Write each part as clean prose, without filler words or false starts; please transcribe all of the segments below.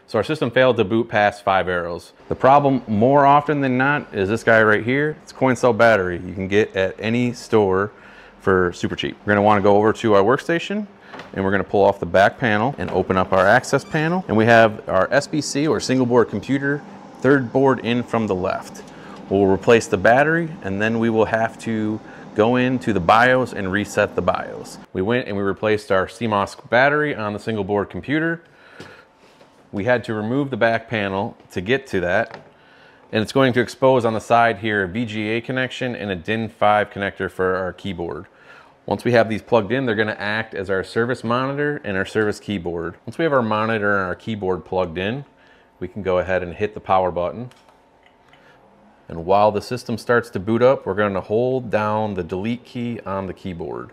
So our system failed to boot past 5 arrows. The problem more often than not is this guy right here. It's a coin cell battery you can get at any store for super cheap. We're gonna wanna go over to our workstation and we're gonna pull off the back panel and open up our access panel. And we have our SBC or single board computer, third board in from the left. We'll replace the battery and then we will have to go into the BIOS and reset the BIOS. We went and we replaced our CMOS battery on the single board computer. We had to remove the back panel to get to that. And it's going to expose on the side here a VGA connection and a DIN5 connector for our keyboard. Once we have these plugged in, they're gonna act as our service monitor and our service keyboard. Once we have our monitor and our keyboard plugged in, we can go ahead and hit the power button. And while the system starts to boot up, we're gonna hold down the delete key on the keyboard.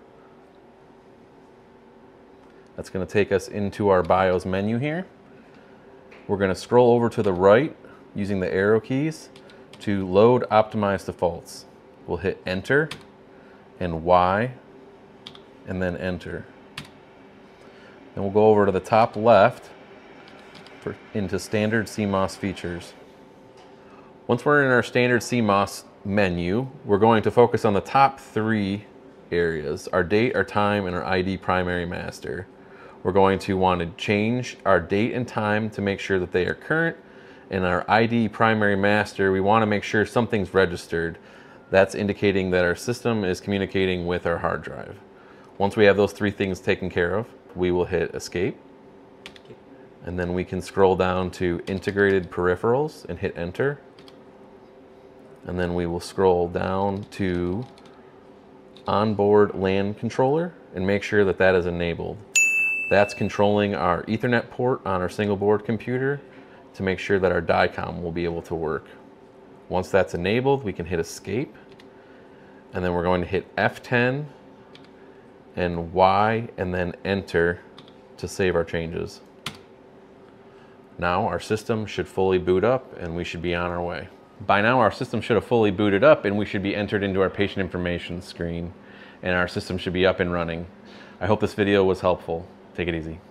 That's gonna take us into our BIOS menu here. We're going to scroll over to the right using the arrow keys to load optimized defaults. We'll hit enter and Y and then enter. Then we'll go over to the top left into standard CMOS features. Once we're in our standard CMOS menu, we're going to focus on the top 3 areas: our date, our time, and our ID primary master. We're going to want to change our date and time to make sure that they are current. And our ID primary master, we want to make sure something's registered. That's indicating that our system is communicating with our hard drive. Once we have those 3 things taken care of, we will hit escape. And then we can scroll down to integrated peripherals and hit enter. And then we will scroll down to onboard LAN controller and make sure that that is enabled. That's controlling our Ethernet port on our single board computer to make sure that our DICOM will be able to work. Once that's enabled, we can hit escape. And then we're going to hit F10 and Y and then enter to save our changes. Now our system should fully boot up and we should be on our way. By now our system should have fully booted up and we should be entered into our patient information screen and our system should be up and running. I hope this video was helpful. Take it easy.